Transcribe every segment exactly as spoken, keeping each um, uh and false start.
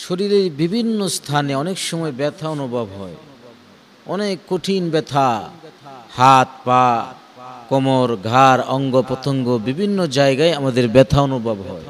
শরীরের বিভিন্ন স্থানে অনেক সময় ব্যথা অনুভব হয়, অনেক কঠিন ব্যথা, হাত পা কোমর ঘাড় অঙ্গ প্রত্যঙ্গ বিভিন্ন জায়গায় আমাদের ব্যথা অনুভব হয়।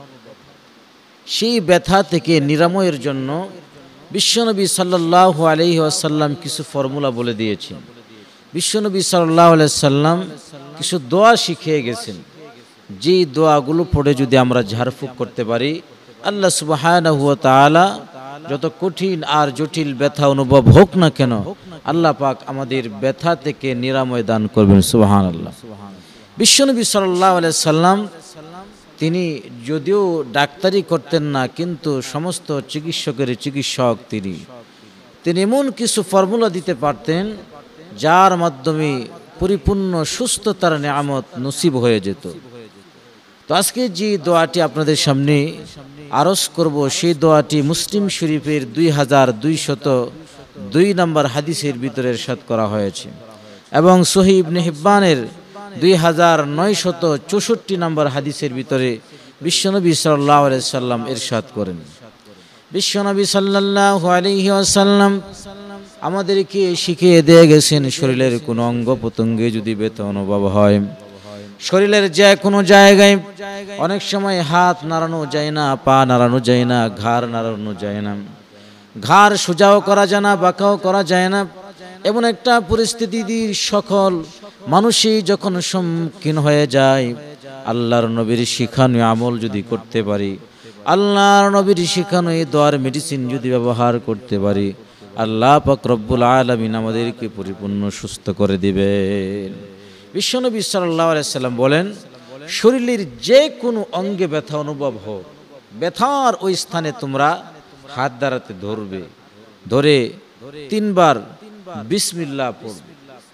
সেই ব্যথা থেকে নিরাময়ের জন্য বিশ্বনবী সাল্লাল্লাহু আলাইহি ওয়াসাল্লাম কিছু ফর্মুলা বলে দিয়েছেন। বিশ্বনবী সাল্লাল্লাহু আলাইহি ওয়াসাল্লাম কিছু দোয়া শিখিয়ে গেছেন, যে দোয়াগুলো পড়ে যদি আমরা ঝাড়ফুঁক করতে পারি, আল্লাহ সুবহানাহু ওয়া তাআলা যত কঠিন আর জটিল ব্যথা অনুভব হোক না কেন, আল্লাহ পাক আমাদের ব্যথা থেকে নিরাময় দান করবেন। সুবহানাল্লাহ। বিশ্বনবী সাল্লাল্লাহু আলাইহি ওয়াসাল্লাম তিনি যদিও ডাক্তারি করতেন না, কিন্তু সমস্ত চিকিৎসকের চিকিৎসক তিনি তিনি এমন কিছু ফর্মুলা দিতে পারতেন যার মাধ্যমে পরিপূর্ণ সুস্থতার নিয়ামত নসিব হয়ে যেত। তো আজকে যে দোয়াটি আপনাদের সামনে আরজ করব, সেই দোয়াটি মুসলিম শরীফের দুই হাজার দুইশত দুই নম্বর হাদিসের ভিতরে ইরশাদ করা হয়েছে এবং সহিহ ইবনে হিব্বানের দুই হাজার নয়শত চৌষট্টি নম্বর হাদিসের ভিতরে বিশ্বনবী সাল্লাল্লাহু আলাইহি ওয়াসাল্লাম ইরশাদ করেন। বিশ্বনবী সাল্লাল্লাহু আলাইহি ওয়াসাল্লাম আমাদেরকে শিখিয়ে দিয়ে গেছেন, শরীরের কোনো অঙ্গ প্রত্যঙ্গে যদি ব্যথা অনুভব হয়, শরীরের যে কোনো জায়গায় অনেক সময় হাত নাড়ানো যায় না, পা নাড়ানো যায় না, ঘাড় নাড়ানো যায় না, ঘাড় সোজাও করা যায় না, বাঁকাও করা যায় না, এমন একটা পরিস্থিতির সকল মানুষই যখন সম্মুখীন হয়ে যায়, আল্লাহর নবীর শিখানো আমল যদি করতে পারি, আল্লাহর নবীর শিখানো এই দোয়ার মেডিসিন যদি ব্যবহার করতে পারি, আল্লাহ পাক রব্বুল আলামিন আমাদেরকে পরিপূর্ণ সুস্থ করে দিবেন। বিশ্বনবী সাল্লাল্লাহু আলাইহি ওয়াসাল্লাম বলেন, শরীরের যে কোনো অঙ্গে ব্যথা অনুভব হোক, ব্যথার ওই স্থানে তোমরা হাত দ্বারাতে ধরবে, ধরে তিনবার বিসমিল্লাহ পড়বে।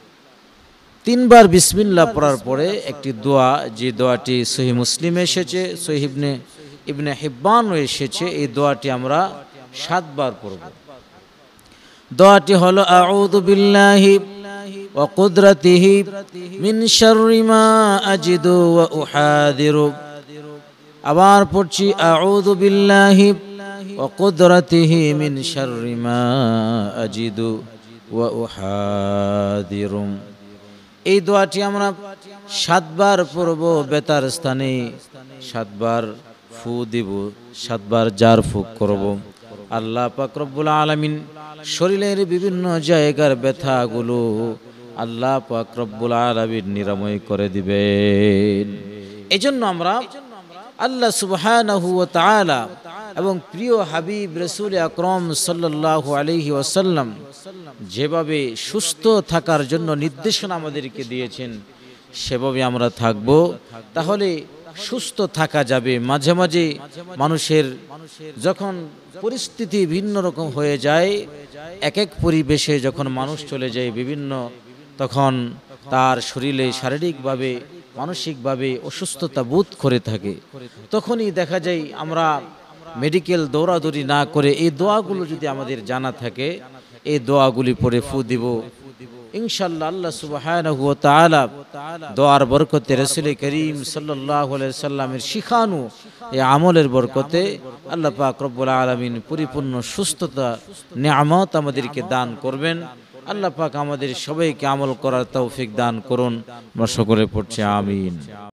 তিনবার বিসমিল্লাহ পড়ার পরে একটি দোয়া, যে দোয়াটি সহিহ মুসলিমে এসেছে, সহিহ ইবনে ইবনে হিব্বানও এসেছে, এই দোয়াটি আমরা সাতবার পড়ব। দোয়াটি হলো আউযু বিল্লাহি ওয়া কুদরাতিহি মিন শাররি মা আজিদু ওয়া উহাদিরু। আবার পড়ছি আউযু বিল্লাহি ওয়া কুদরাতিহি মিন শাররি মা আজিদু ওয়া উহাদিরু। এই দোয়াটি আমরা সাতবার পড়ব। বেতার স্থানে সাতবার ফু দিব, সাতবার জার ফুক করব। আল্লাহ পাক রব্বুল আলামিন শরীরের বিভিন্ন জায়গার ব্যথাগুলো আল্লাহ পাক রব্বুল আলামিন নিরাময় করে দিবেন। এজন্য আমরা আল্লাহ সুবহানাহু ওয়া তাআলা এবং প্রিয় হাবিব রাসূল আকরাম সাল্লাল্লাহু আলাইহি ওয়াসাল্লাম যেভাবে সুস্থ থাকার জন্য নির্দেশনা আমাদেরকে দিয়েছেন, সেভাবে আমরা থাকব, তাহলে সুস্থ থাকা যাবে। মাঝে মাঝে মানুষের যখন পরিস্থিতি ভিন্ন রকম হয়ে যায়, এক এক পরিবেশে যখন মানুষ চলে যায় বিভিন্ন, তখন তার শরীরে শারীরিকভাবে মানসিকভাবে অসুস্থতা বোধ করে থাকে, তখনই দেখা যায় আমরা মেডিকেল দৌড়াদৌড়ি না করে এই দোয়াগুলো যদি আমাদের জানা থাকে, এই দোয়াগুলি পড়ে ফু দিব, ইনশাআল্লাহ আল্লাহ সুবহানাহু ওয়া তাআলা দোয়ার বরকতে, রাসূল করিম সাল্লাল্লাহু আলাইহি সাল্লামের শিখানো এই আমলের বরকতে আল্লাহ পাক রব্বুল আলামিন পরিপূর্ণ সুস্থতা নিয়ামত আমাদেরকে দান করবেন। আল্লাহ পাক আমাদের সবাইকে আমল করার তৌফিক দান করুন। আমরা সকলে পড়ছি আমিন।